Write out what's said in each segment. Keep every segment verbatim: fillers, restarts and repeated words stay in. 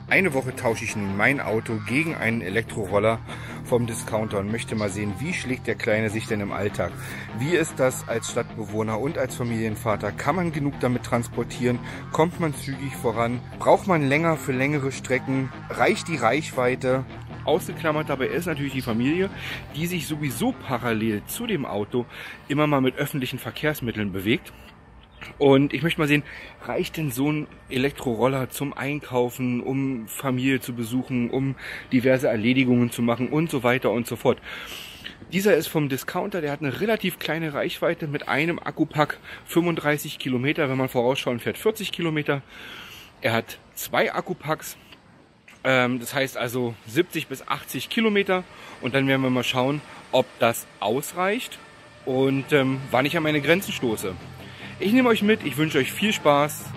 Eine Woche tausche ich nun mein Auto gegen einen Elektroroller vom Discounter und möchte mal sehen, wie schlägt der Kleine sich denn im Alltag? Wie ist das als Stadtbewohner und als Familienvater? Kann man genug damit transportieren? Kommt man zügig voran? Braucht man länger für längere Strecken? Reicht die Reichweite? Ausgeklammert dabei ist natürlich die Familie, die sich sowieso parallel zu dem Auto immer mal mit öffentlichen Verkehrsmitteln bewegt. Und ich möchte mal sehen, reicht denn so ein Elektroroller zum Einkaufen, um Familie zu besuchen, um diverse Erledigungen zu machen und so weiter und so fort. Dieser ist vom Discounter, der hat eine relativ kleine Reichweite mit einem Akkupack, fünfunddreißig Kilometer, wenn man vorausschauen fährt, vierzig Kilometer. Er hat zwei Akkupacks, ähm, das heißt also siebzig bis achtzig Kilometer und dann werden wir mal schauen, ob das ausreicht und ähm, wann ich an meine Grenzen stoße. Ich nehme euch mit, ich wünsche euch viel Spaß.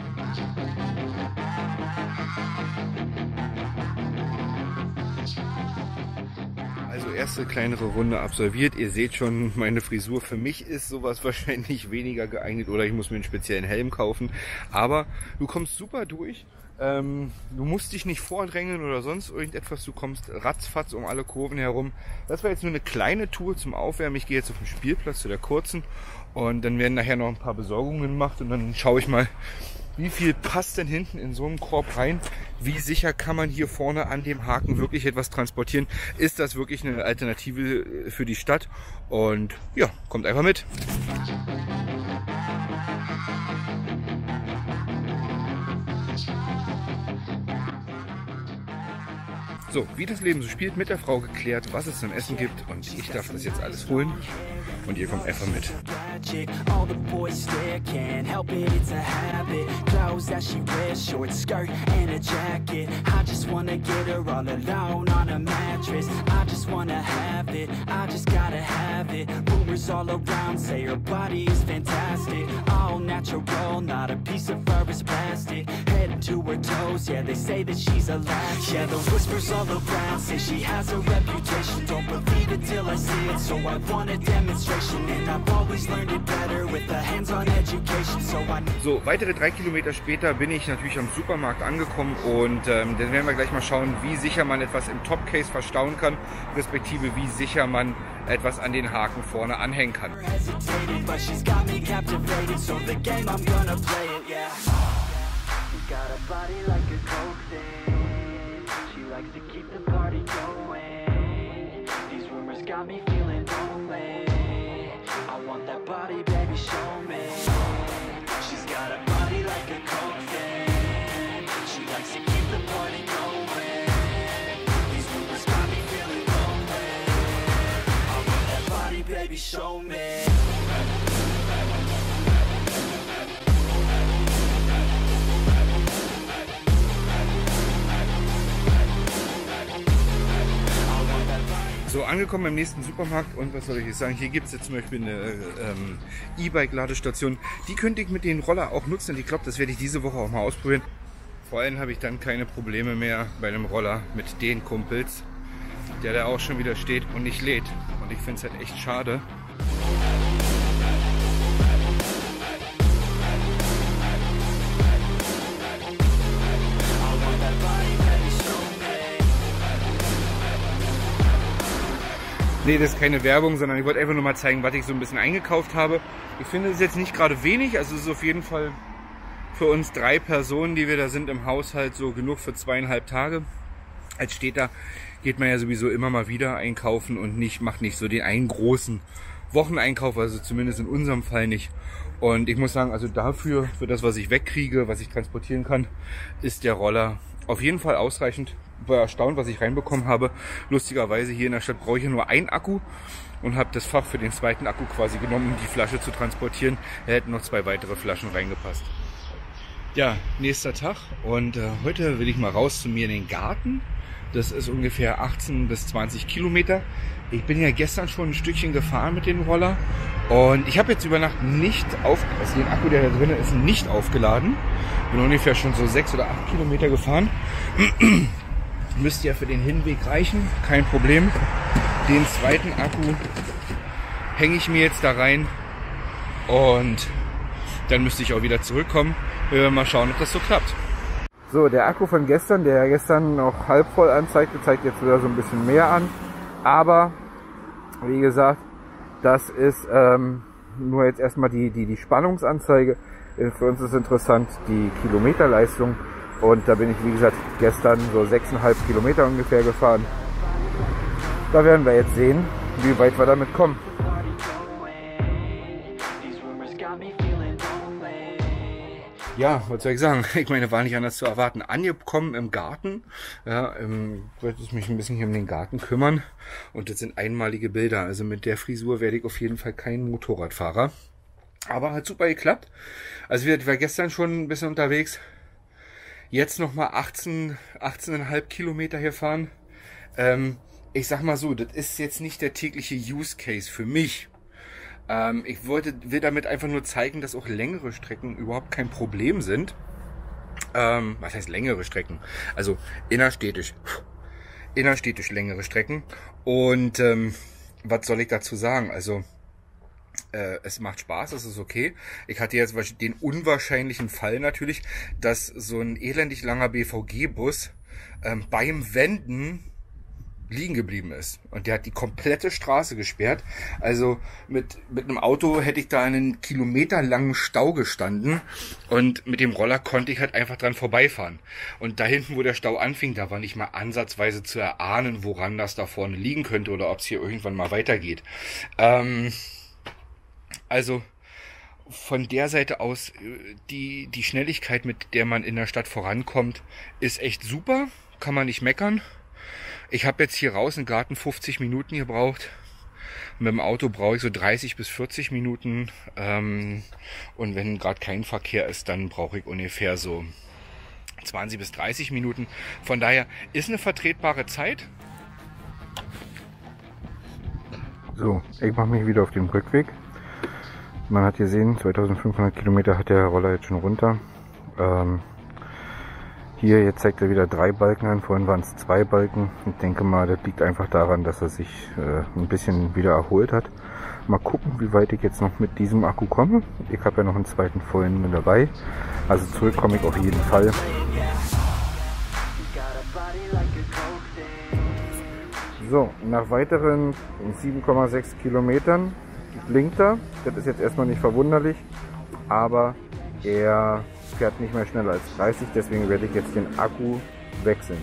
Also erste kleinere Runde absolviert. Ihr seht schon, meine Frisur für mich ist sowas wahrscheinlich weniger geeignet oder ich muss mir einen speziellen Helm kaufen. Aber du kommst super durch. Ähm, du musst dich nicht vordrängeln oder sonst irgendetwas. Du kommst ratzfatz um alle Kurven herum. Das war jetzt nur eine kleine Tour zum Aufwärmen. Ich gehe jetzt auf den Spielplatz zu der kurzen. Und dann werden nachher noch ein paar Besorgungen gemacht und dann schaue ich mal, wie viel passt denn hinten in so einen Korb rein? Wie sicher kann man hier vorne an dem Haken wirklich etwas transportieren? Ist das wirklich eine Alternative für die Stadt? Und ja, kommt einfach mit. So, wie das Leben so spielt, mit der Frau geklärt, was es zum Essen gibt und ich darf das jetzt alles holen und ihr kommt einfach mit. All the boys stare, can't help it, it's a habit. Clothes that she wears, short skirt and a jacket. I just wanna get her all alone on a mattress. I just wanna have it, I just gotta have it. Rumors all around say her body is fantastic. All natural, not a piece of fur is plastic. Head to her toes, yeah, they say that she's a latch. Yeah, the whispers all around say she has a reputation. Don't believe it till I see it, so I want a demonstration. And I've always learned it better with a hands-on education. So I... So, weitere drei Kilometer später bin ich natürlich am Supermarkt angekommen und ähm, dann werden wir gleich mal schauen, wie sicher man etwas im Topcase verstauen kann, respektive wie sicher man etwas an den Haken vorne anhängen kann. I want that body, baby, show me. She's got a body like a coke fan. She likes to keep the party going. These rumors got me feeling lonely. I want that body, baby, show me. So, angekommen im nächsten Supermarkt und was soll ich jetzt sagen, hier gibt es jetzt zum Beispiel eine ähm, E-Bike-Ladestation. Die könnte ich mit dem Roller auch nutzen und ich glaube, das werde ich diese Woche auch mal ausprobieren. Vor allem habe ich dann keine Probleme mehr bei einem Roller mit den Kumpels, der da auch schon wieder steht und nicht lädt. Und ich finde es halt echt schade. Nee, das ist keine Werbung, sondern ich wollte einfach nur mal zeigen, was ich so ein bisschen eingekauft habe. Ich finde, es ist jetzt nicht gerade wenig, also es ist auf jeden Fall für uns drei Personen, die wir da sind im Haushalt, so genug für zweieinhalb Tage. Als Städter geht man ja sowieso immer mal wieder einkaufen und nicht, macht nicht so den einen großen Wocheneinkauf, also zumindest in unserem Fall nicht. Und ich muss sagen, also dafür, für das, was ich wegkriege, was ich transportieren kann, ist der Roller auf jeden Fall ausreichend. Ich war erstaunt, was ich reinbekommen habe. Lustigerweise hier in der Stadt brauche ich nur einen Akku und habe das Fach für den zweiten Akku quasi genommen, um die Flasche zu transportieren. Da hätten noch zwei weitere Flaschen reingepasst. Ja, nächster Tag und äh, heute will ich mal raus zu mir in den Garten. Das ist ungefähr achtzehn bis zwanzig Kilometer. Ich bin ja gestern schon ein Stückchen gefahren mit dem Roller und ich habe jetzt über Nacht nicht auf, also den Akku, der da drin ist, nicht aufgeladen. Bin ungefähr schon so sechs oder acht Kilometer gefahren. Müsste ja für den Hinweg reichen, kein Problem. Den zweiten Akku hänge ich mir jetzt da rein und dann müsste ich auch wieder zurückkommen. Wir werden mal schauen, ob das so klappt. So, der Akku von gestern, der gestern noch halb voll anzeigte, zeigt jetzt wieder so ein bisschen mehr an. Aber, wie gesagt, das ist ähm, nur jetzt erstmal die, die, die Spannungsanzeige. Für uns ist interessant die Kilometerleistung. Und da bin ich, wie gesagt, gestern so sechseinhalb Kilometer ungefähr gefahren. Da werden wir jetzt sehen, wie weit wir damit kommen. Ja, was soll ich sagen? Ich meine, war nicht anders zu erwarten. Angekommen im Garten. Ja, ähm, wollte ich mich ein bisschen hier um den Garten kümmern. Und das sind einmalige Bilder. Also mit der Frisur werde ich auf jeden Fall kein Motorradfahrer. Aber hat super geklappt. Also wir waren gestern schon ein bisschen unterwegs. Jetzt nochmal achtzehn, achtzehneinhalb Kilometer hier fahren. Ähm, ich sag mal so, das ist jetzt nicht der tägliche Use Case für mich. Ähm, ich wollte, will damit einfach nur zeigen, dass auch längere Strecken überhaupt kein Problem sind. Ähm, was heißt längere Strecken? Also innerstädtisch. Innerstädtisch längere Strecken. Und ähm, was soll ich dazu sagen? Also Äh, es macht Spaß, es ist okay. Ich hatte jetzt den unwahrscheinlichen Fall natürlich, dass so ein elendig langer B V G-Bus ähm, beim Wenden liegen geblieben ist. Und der hat die komplette Straße gesperrt. Also mit, mit einem Auto hätte ich da einen kilometerlangen Stau gestanden. Und mit dem Roller konnte ich halt einfach dran vorbeifahren. Und da hinten, wo der Stau anfing, da war nicht mal ansatzweise zu erahnen, woran das da vorne liegen könnte oder ob es hier irgendwann mal weitergeht. Ähm... Also von der Seite aus, die, die Schnelligkeit, mit der man in der Stadt vorankommt, ist echt super. Kann man nicht meckern. Ich habe jetzt hier raus im Garten fünfzig Minuten gebraucht. Mit dem Auto brauche ich so dreißig bis vierzig Minuten. Ähm, und wenn gerade kein Verkehr ist, dann brauche ich ungefähr so zwanzig bis dreißig Minuten. Von daher ist eine vertretbare Zeit. So, ich mache mich wieder auf den Rückweg. Man hat gesehen, zweitausendfünfhundert Kilometer hat der Roller jetzt schon runter. Ähm, hier, jetzt zeigt er wieder drei Balken an, vorhin waren es zwei Balken. Ich denke mal, das liegt einfach daran, dass er sich äh, ein bisschen wieder erholt hat. Mal gucken, wie weit ich jetzt noch mit diesem Akku komme. Ich habe ja noch einen zweiten vollen mit dabei. Also zurück komme ich auf jeden Fall. So, nach weiteren sieben Komma sechs Kilometern blinkt er. Das ist jetzt erstmal nicht verwunderlich, aber er fährt nicht mehr schneller als dreißig, deswegen werde ich jetzt den Akku wechseln.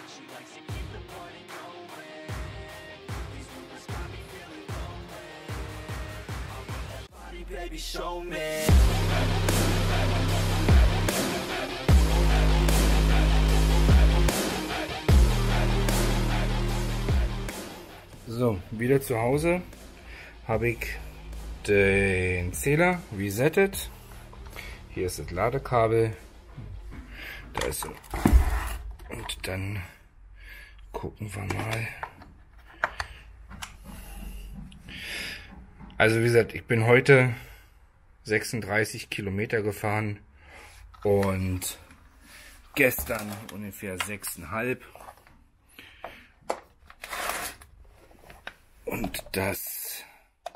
So, wieder zu Hause habe ich den Zähler resettet. Hier ist das Ladekabel. Da ist so. Und dann gucken wir mal. Also wie gesagt, ich bin heute sechsunddreißig Kilometer gefahren und gestern ungefähr sechseinhalb. Und das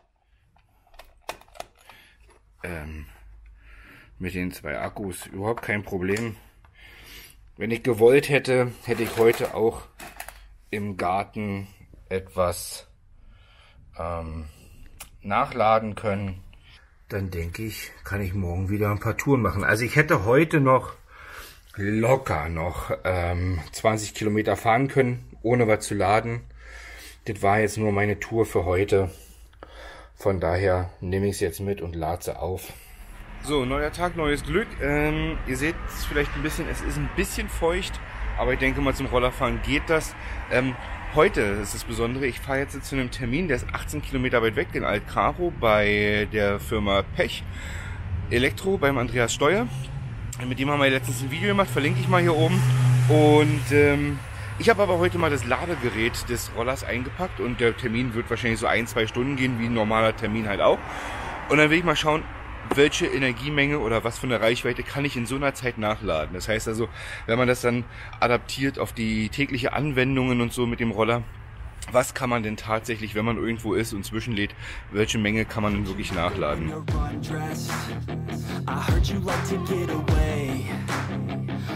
ähm, mit den zwei Akkus überhaupt kein Problem. Wenn ich gewollt hätte, hätte ich heute auch im Garten etwas ähm, nachladen können. Dann denke ich, kann ich morgen wieder ein paar Touren machen. Also ich hätte heute noch locker noch ähm, zwanzig Kilometer fahren können, ohne was zu laden. Das war jetzt nur meine Tour für heute. Von daher nehme ich es jetzt mit und lade sie auf. So, neuer Tag, neues Glück. Ähm, ihr seht es vielleicht ein bisschen, es ist ein bisschen feucht, aber ich denke mal zum Rollerfahren geht das. Ähm, heute ist das Besondere, ich fahre jetzt zu einem Termin, der ist achtzehn Kilometer weit weg, in Alt-Karo bei der Firma Pech Elektro, beim Andreas Steuer. Mit dem haben wir letztens ein Video gemacht, verlinke ich mal hier oben. Und ähm, ich habe aber heute mal das Ladegerät des Rollers eingepackt und der Termin wird wahrscheinlich so ein, zwei Stunden gehen, wie ein normaler Termin halt auch. Und dann will ich mal schauen, welche Energiemenge oder was für eine Reichweite kann ich in so einer Zeit nachladen. Das heißt also, wenn man das dann adaptiert auf die tägliche Anwendungen und so mit dem Roller, was kann man denn tatsächlich, wenn man irgendwo ist und zwischenlädt, welche Menge kann man denn wirklich nachladen?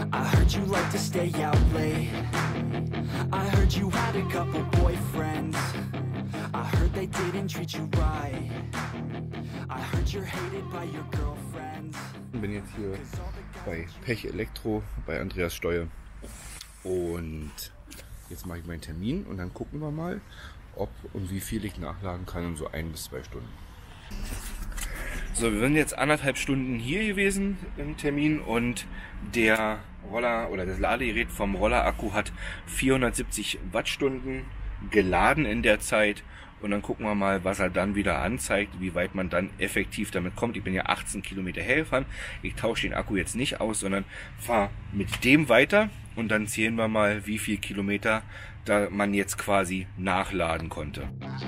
I heard you like to stay out late. I heard you had a couple boyfriends. I heard they didn't treat you right. I heard you're hated by your girlfriends. Ich bin jetzt hier bei Pech Elektro bei Andreas Steuer und jetzt mache ich meinen Termin und dann gucken wir mal, ob und wie viel ich nachladen kann in so ein bis zwei Stunden. So, wir sind jetzt anderthalb Stunden hier gewesen im Termin und der Roller oder das Ladegerät vom Rollerakku hat vierhundertsiebzig Wattstunden geladen in der Zeit. Und dann gucken wir mal, was er dann wieder anzeigt, wie weit man dann effektiv damit kommt. Ich bin ja achtzehn Kilometer hergefahren. Ich tausche den Akku jetzt nicht aus, sondern fahre mit dem weiter. Und dann zählen wir mal, wie viel Kilometer da man jetzt quasi nachladen konnte.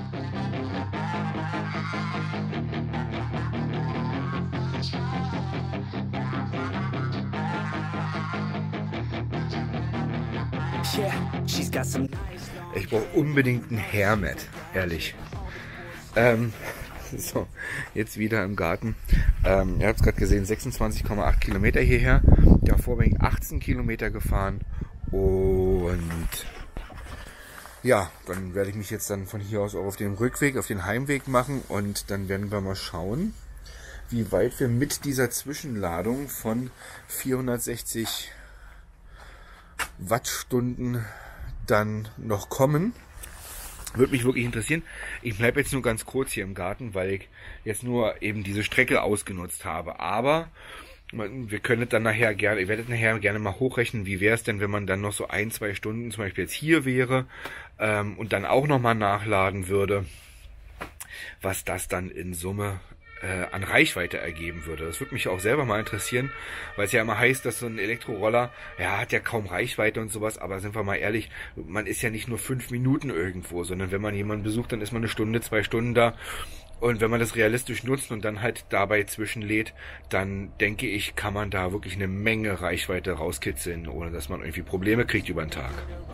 Ich brauche unbedingt ein Hairmat, ehrlich. Ähm, so, jetzt wieder im Garten. Ähm, ihr habt es gerade gesehen, sechsundzwanzig Komma acht Kilometer hierher. Davor bin ich achtzehn Kilometer gefahren. Und ja, dann werde ich mich jetzt dann von hier aus auch auf den Rückweg, auf den Heimweg machen. Und dann werden wir mal schauen, wie weit wir mit dieser Zwischenladung von vierhundertsechzig Wattstunden dann noch kommen. Würde mich wirklich interessieren. Ich bleibe jetzt nur ganz kurz hier im Garten, weil ich jetzt nur eben diese Strecke ausgenutzt habe. Aber wir können dann nachher gerne, ich werde nachher gerne mal hochrechnen, wie wäre es denn, wenn man dann noch so ein, zwei Stunden zum Beispiel jetzt hier wäre ähm, und dann auch nochmal nachladen würde, was das dann in Summe äh, an Reichweite ergeben würde. Das würde mich auch selber mal interessieren, weil es ja immer heißt, dass so ein Elektroroller, ja, hat ja kaum Reichweite und sowas, aber sind wir mal ehrlich, man ist ja nicht nur fünf Minuten irgendwo, sondern wenn man jemanden besucht, dann ist man eine Stunde, zwei Stunden da. Und wenn man das realistisch nutzt und dann halt dabei zwischenlädt, dann denke ich, kann man da wirklich eine Menge Reichweite rauskitzeln, ohne dass man irgendwie Probleme kriegt über den Tag.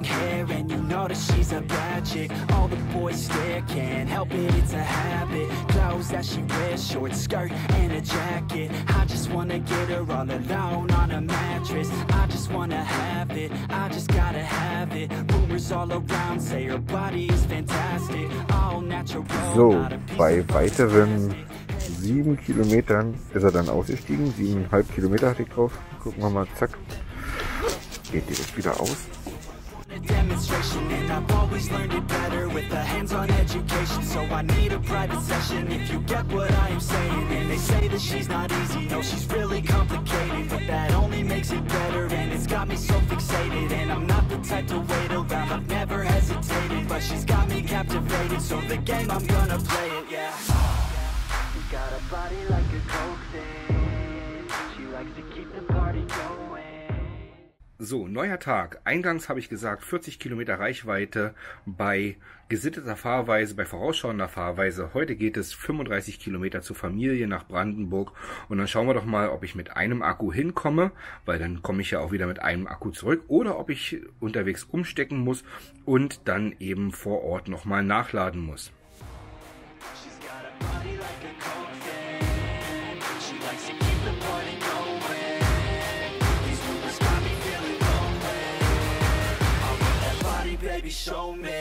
So, bei weiteren sieben Kilometern ist er dann ausgestiegen. Siebeneinhalb Kilometer hatte ich drauf. Gucken wir mal, zack. Geht direkt wieder aus. Demonstration and I've always learned it better with a hands-on education, so I need a private session if you get what I am saying. And they say that she's not easy, no, she's really complicated, but that only makes it better, and it's got me so fixated. And I'm not the type to wait around, I've never hesitated, but she's got me captivated, so the game, I'm gonna play it, yeah. You got a body like a coke thing, she likes to keep the party going. So, neuer Tag. Eingangs habe ich gesagt, vierzig Kilometer Reichweite bei gesitteter Fahrweise, bei vorausschauender Fahrweise. Heute geht es fünfunddreißig Kilometer zur Familie nach Brandenburg. Und dann schauen wir doch mal, ob ich mit einem Akku hinkomme, weil dann komme ich ja auch wieder mit einem Akku zurück. Oder ob ich unterwegs umstecken muss und dann eben vor Ort nochmal nachladen muss. Show me.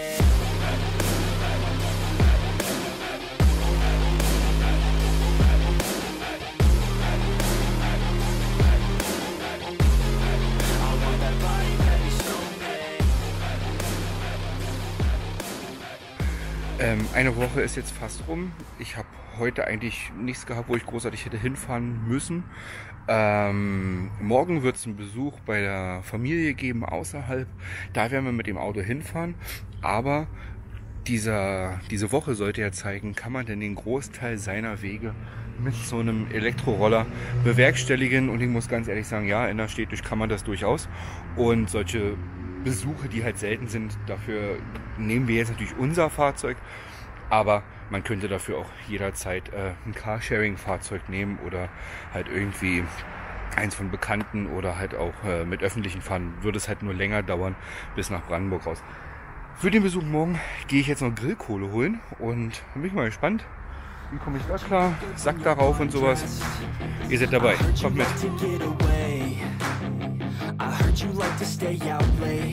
Ähm, eine Woche ist jetzt fast rum. Ich habe heute eigentlich nichts gehabt, wo ich großartig hätte hinfahren müssen. Ähm, morgen wird es einen Besuch bei der Familie geben außerhalb. Da werden wir mit dem Auto hinfahren. Aber dieser, diese Woche sollte ja zeigen, kann man denn den Großteil seiner Wege mit so einem Elektroroller bewerkstelligen. Und ich muss ganz ehrlich sagen, ja, innerstädtisch kann man das durchaus. Und solche Besuche, die halt selten sind, dafür nehmen wir jetzt natürlich unser Fahrzeug. Aber man könnte dafür auch jederzeit äh, ein Carsharing-Fahrzeug nehmen oder halt irgendwie eins von Bekannten oder halt auch äh, mit öffentlichen fahren. Würde es halt nur länger dauern bis nach Brandenburg raus. Für den Besuch morgen gehe ich jetzt noch Grillkohle holen und bin ich mal gespannt. Wie komme ich da klar? Sack darauf und sowas. Ihr seid dabei. Kommt mit. I heard you like to stay out late.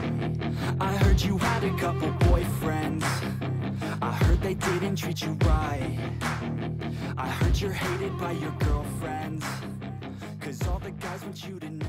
I heard you had a couple boyfriends. I heard they didn't treat you right. I heard you're hated by your girlfriends. Cause all the guys want you tonight.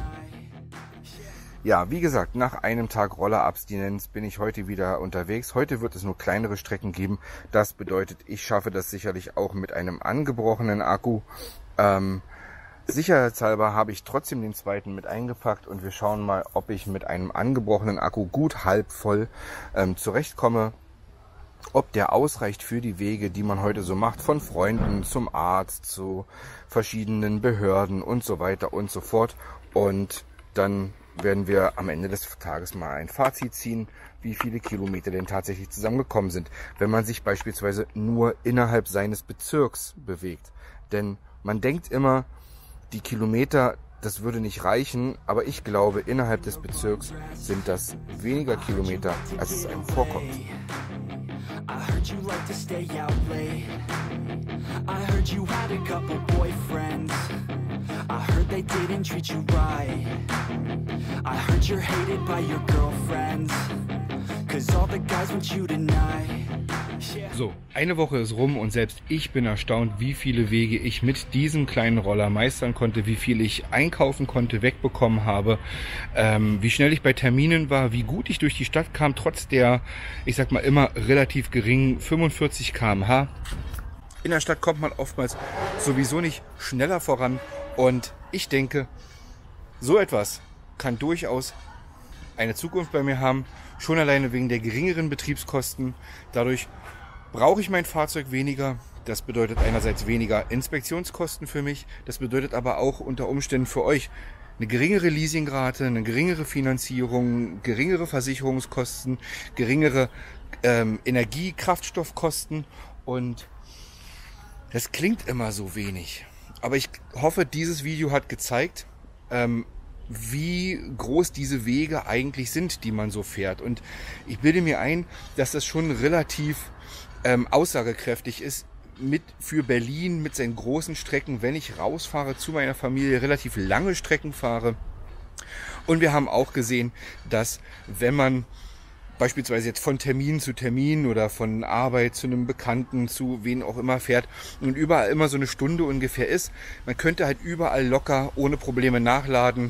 Ja, wie gesagt, nach einem Tag Rollerabstinenz bin ich heute wieder unterwegs. Heute wird es nur kleinere Strecken geben. Das bedeutet, ich schaffe das sicherlich auch mit einem angebrochenen Akku. Ähm, sicherheitshalber habe ich trotzdem den zweiten mit eingepackt und wir schauen mal, ob ich mit einem angebrochenen Akku gut halb voll ähm, zurechtkomme. Ob der ausreicht für die Wege, die man heute so macht, von Freunden zum Arzt, zu verschiedenen Behörden und so weiter und so fort. Und dann werden wir am Ende des Tages mal ein Fazit ziehen, wie viele Kilometer denn tatsächlich zusammengekommen sind, wenn man sich beispielsweise nur innerhalb seines Bezirks bewegt. Denn man denkt immer, die Kilometer, das würde nicht reichen, aber ich glaube, innerhalb des Bezirks sind das weniger Kilometer, als es einem vorkommt. I heard you like to stay out late. I heard you had a couple boyfriends. I heard they didn't treat you right. I heard you're hated by your girlfriends. Cause all the guys want you tonight. So, eine Woche ist rum und selbst ich bin erstaunt, wie viele Wege ich mit diesem kleinen Roller meistern konnte, wie viel ich einkaufen konnte, wegbekommen habe, ähm, wie schnell ich bei Terminen war, wie gut ich durch die Stadt kam, trotz der, ich sag mal immer, relativ geringen fünfundvierzig Kilometer pro Stunde. In der Stadt kommt man oftmals sowieso nicht schneller voran und ich denke, so etwas kann durchaus eine Zukunft bei mir haben, schon alleine wegen der geringeren Betriebskosten. Dadurch brauche ich mein Fahrzeug weniger. Das bedeutet einerseits weniger Inspektionskosten für mich. Das bedeutet aber auch unter Umständen für euch eine geringere Leasingrate, eine geringere Finanzierung, geringere Versicherungskosten, geringere ähm, Energie-, Kraftstoffkosten. Und das klingt immer so wenig. Aber ich hoffe, dieses Video hat gezeigt, ähm, wie groß diese Wege eigentlich sind, die man so fährt. Und ich bilde mir ein, dass das schon relativ ähm, aussagekräftig ist mit für Berlin, mit seinen großen Strecken, wenn ich rausfahre zu meiner Familie, relativ lange Strecken fahre. Und wir haben auch gesehen, dass wenn man beispielsweise jetzt von Termin zu Termin oder von Arbeit zu einem Bekannten zu wen auch immer fährt und überall immer so eine Stunde ungefähr ist, man könnte halt überall locker ohne Probleme nachladen.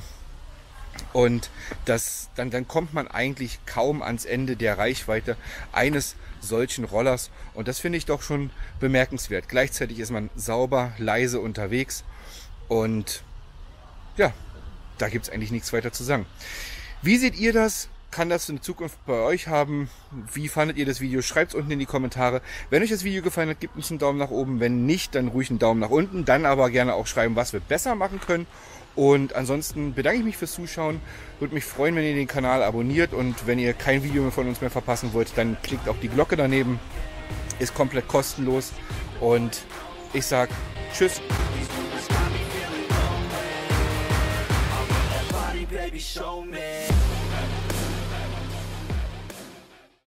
Und das, dann, dann kommt man eigentlich kaum ans Ende der Reichweite eines solchen Rollers. Und das finde ich doch schon bemerkenswert. Gleichzeitig ist man sauber, leise unterwegs. Und ja, da gibt es eigentlich nichts weiter zu sagen. Wie seht ihr das? Kann das eine Zukunft bei euch haben? Wie fandet ihr das Video? Schreibt es unten in die Kommentare. Wenn euch das Video gefallen hat, gebt uns einen Daumen nach oben. Wenn nicht, dann ruhig einen Daumen nach unten. Dann aber gerne auch schreiben, was wir besser machen können. Und ansonsten bedanke ich mich fürs Zuschauen. Würde mich freuen, wenn ihr den Kanal abonniert. Und wenn ihr kein Video mehr von uns mehr verpassen wollt, dann klickt auf die Glocke daneben. Ist komplett kostenlos. Und ich sage tschüss. Baby, show me.